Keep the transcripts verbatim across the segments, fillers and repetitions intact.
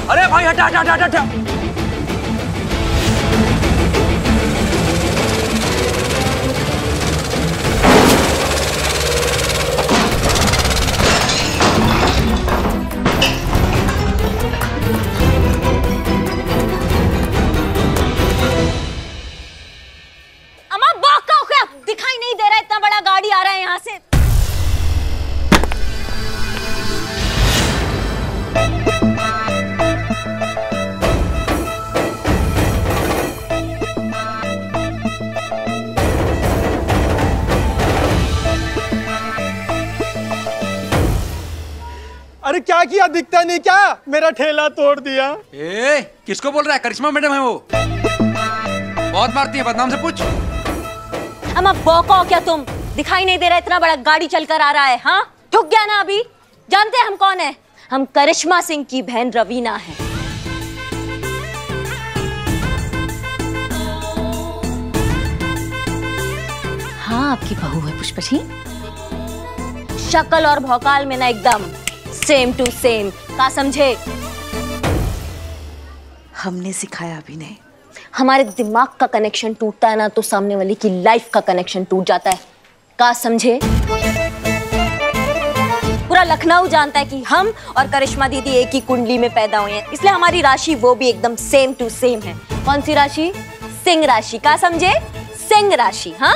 अरे भाई हटा हटा हटा हटा। अम्मा बौका क्या दिखाई नहीं दे रहा, इतना बड़ा गाड़ी आ रहा है यहाँ से। अरे क्या किया, दिखता नहीं क्या? मेरा ठेला तोड़ दिया। ए, किसको बोल रहा है? करिश्मा मैडम है वो, बहुत मारती है, बदनाम से पूछ। अम्मा बौका क्या तुम, दिखाई नहीं दे रहा इतना बड़ा गाड़ी चलकर आ रहा है? हाँ ठुक गया ना अभी। जानते हैं हम कौन है? हम करिश्मा सिंह की बहन रवीना है। हाँ आपकी बहू है पुष्पा जी। शक्ल और भौकाल में ना एकदम सेम टू सेम, का समझे? हमने सिखाया भी नहीं। हमारे दिमाग का कनेक्शन टूटता है ना तो सामने वाले की लाइफ का कनेक्शन टूट जाता है, का समझे? पूरा लखनऊ जानता है कि हम और करिश्मा दीदी एक ही कुंडली में पैदा हुए हैं, इसलिए हमारी राशि वो भी एकदम सेम टू सेम है। कौन सी राशि? सिंह राशि, का समझे? सिंह राशि। हाँ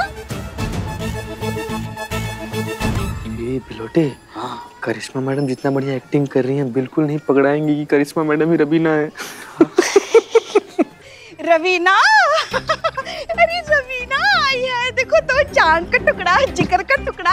ये बिलोटे, हाँ करिश्मा मैडम जितना बढ़िया एक्टिंग कर रही हैं, बिल्कुल नहीं पकड़ाएंगे कि करिश्मा मैडम ही रवीना है। रवीना, अरे रवीना आई है, देखो तो चांद का टुकड़ा, जिगर का टुकड़ा।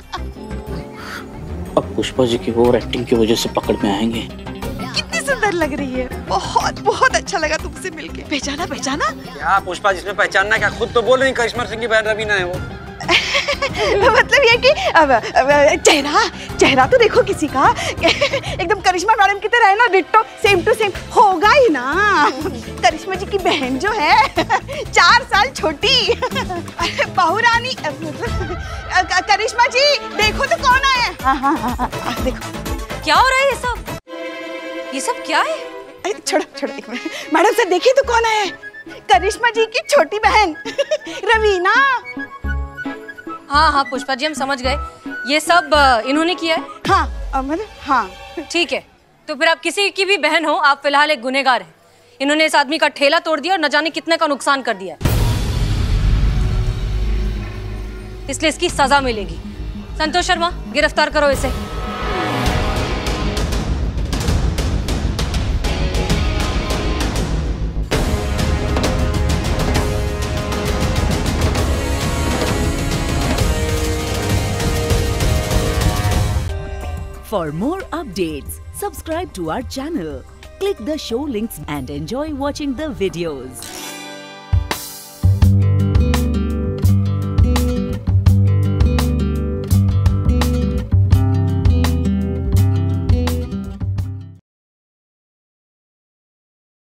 अब पुष्पा जी की वो एक्टिंग की वजह से पकड़ में आएंगे। कितनी सुंदर लग रही है, बहुत बहुत अच्छा लगा तुमसे मिलके। पहचाना पहचाना? क्या पुष्पा, जिसमें पहचानना क्या, खुद तो बोल रही करिश्मा सिंह की बहन रवीना है वो। मतलब ये कि अब, अब, चेहरा चेहरा तो देखो किसी का एकदम करिश्मा मैडम की तरह है ना, डिट्टो सेम टू सेम होगा ही ना। करिश्मा जी की बहन जो है चार साल छोटी, बहू रानी। करिश्मा जी देखो तो कौन आया है। हाँ हाँ हाँ हाँ देखो क्या हो रहा है ये सब, ये सब क्या है? अरे छोड़ो छोड़ो एक मिनट। मैडम सर देखिए तो कौन आया है, करिश्मा जी की छोटी बहन रवीना। हाँ हाँ पुष्पा जी हम समझ गए, ये सब इन्होंने किया है। हाँ मतलब हाँ ठीक है, तो फिर आप किसी की भी बहन हो, आप फिलहाल एक गुनहगार हैं। इन्होंने इस आदमी का ठेला तोड़ दिया और न जाने कितने का नुकसान कर दिया है, इसलिए इसकी सजा मिलेगी। संतोष शर्मा गिरफ्तार करो इसे। For more updates, subscribe to our channel, click the show links and enjoy watching the videos.